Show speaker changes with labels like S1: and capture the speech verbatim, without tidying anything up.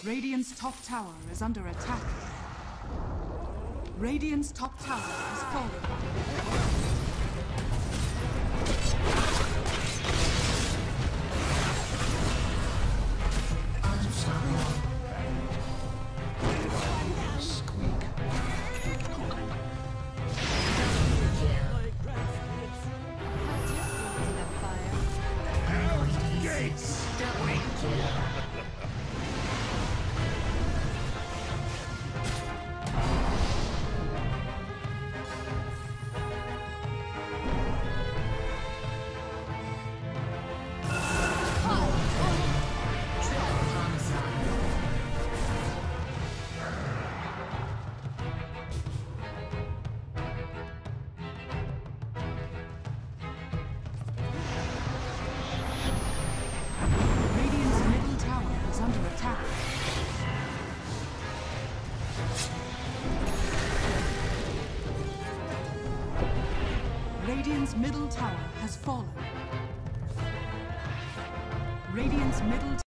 S1: Radiant's top tower is under attack. Radiant's top tower has fallen. Radiant's middle tower has fallen. Radiant's middle